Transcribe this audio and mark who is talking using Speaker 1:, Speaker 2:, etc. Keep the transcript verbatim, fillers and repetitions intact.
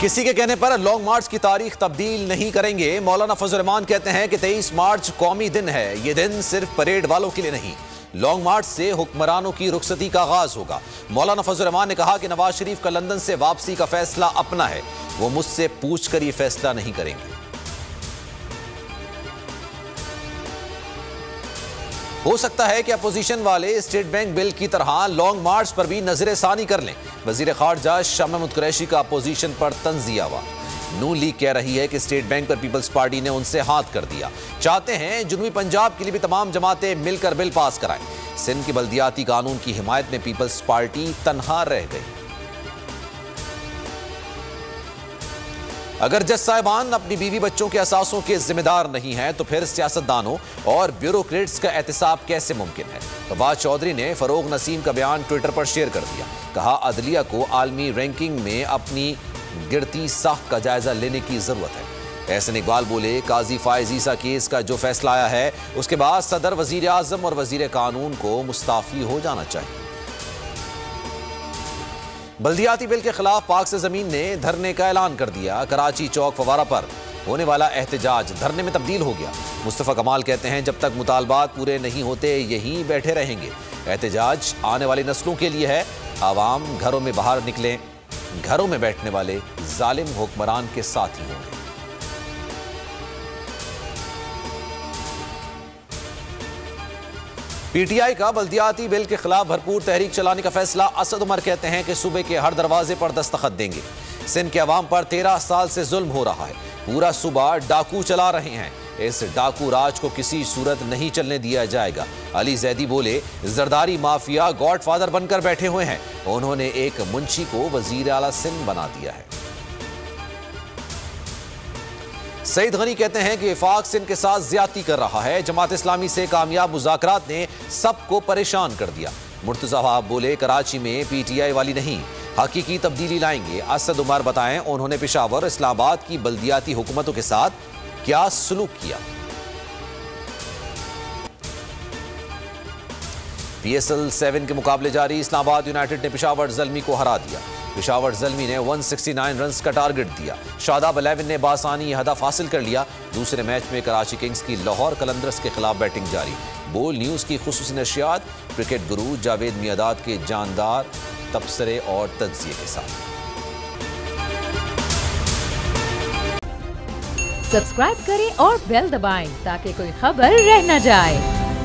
Speaker 1: किसी के कहने पर लॉन्ग मार्च की तारीख तब्दील नहीं करेंगे। मौलाना फजल रहमान कहते हैं कि तेईस मार्च कौमी दिन है। ये दिन सिर्फ परेड वालों के लिए नहीं, लॉन्ग मार्च से हुक्मरानों की रुखसती का आगाज होगा। मौलाना फजल रहमान ने कहा कि नवाज शरीफ का लंदन से वापसी का फैसला अपना है, वो मुझसे पूछकर ये फैसला नहीं करेंगे। हो सकता है कि अपोजिशन वाले स्टेट बैंक बिल की तरह लॉन्ग मार्च पर भी नजरसानी कर लें। वजीर खारजा शाह महमूद कुरैशी का अपोजिशन पर तंजिया हुआ। नून लीग कह रही है कि स्टेट बैंक पर पीपल्स पार्टी ने उनसे हाथ कर दिया। चाहते हैं जुनूबी पंजाब के लिए भी तमाम जमातें मिलकर बिल पास कराएं। सिंध के बल्दियाती कानून की हिमायत में पीपल्स पार्टी तनहा रह गई। अगर जज साहिबान अपनी बीवी बच्चों के असासों के जिम्मेदार नहीं हैं तो फिर सियासतदानों और ब्यूरोक्रेट्स का एहतसाब कैसे मुमकिन है। फवाद चौधरी ने फरोग नसीम का बयान ट्विटर पर शेयर कर दिया। कहा, अदलिया को आलमी रैंकिंग में अपनी गिरती साख का जायजा लेने की जरूरत है। एहसन इकबाल बोले, काजी फायज ईसा केस का जो फैसला आया है उसके बाद सदर, वजीर आजम और वजीर कानून को मुस्ताफी हो जाना चाहिए। बल्दियाती बिल के खिलाफ पाक से जमीन ने धरने का ऐलान कर दिया। कराची चौक फवारा पर होने वाला एहतजाज धरने में तब्दील हो गया। मुस्तफा कमाल कहते हैं, जब तक मुतालबात पूरे नहीं होते यहीं बैठे रहेंगे। एहतजाज आने वाली नस्लों के लिए है। आवाम घरों में बाहर निकलें, घरों में बैठने वाले जालिम हुक्मरान के साथ ही होंगे। पीटीआई का बल्दियाती बिल के खिलाफ भरपूर तहरीक चलाने का फैसला। असद उमर कहते हैं कि सूबे के हर दरवाजे पर दस्तखत देंगे। सिंध के अवाम पर तेरह साल से जुल्म हो रहा है। पूरा सूबा डाकू चला रहे हैं। इस डाकू राज को किसी सूरत नहीं चलने दिया जाएगा। अली जैदी बोले, जरदारी माफिया गॉडफादर बनकर बैठे हुए हैं। उन्होंने एक मुंशी को वजीर आला सिंध बना दिया है। सईद गनी कहते हैं कि वफाक सिंध के साथ ज्यादती कर रहा है। जमात इस्लामी से कामयाब मुज़ाकरात ने सबको परेशान कर दिया। मुर्तज़ा वहाब बोले, कराची में पीटीआई वाली नहीं, हकीकी तब्दीली लाएंगे। असद उमर बताएं, उन्होंने पेशावर, इस्लामाबाद की बल्दियाती हुकूमतों के साथ क्या सलूक किया। पीएसएल सेवन के मुकाबले जारी। इस्लामाबाद यूनाइटेड ने पेशावर ज़ल्मी को हरा दिया। पेशावर ज़ल्मी ने एक सौ उनहत्तर रन्स का टारगेट दिया। शादाब इलेवन ने बासानी यह हदफ हासिल कर लिया। दूसरे मैच में कराची किंग्स की लाहौर कलंदर्स के खिलाफ बैटिंग जारी। बोल न्यूज़ की खुसूसी नशियात क्रिकेट गुरु जावेद मियादाद के जानदार तबसरे और तज्जिए के साथ।
Speaker 2: सब्सक्राइब करें और बेल दबाएं ताकि कोई खबर रह न जाए।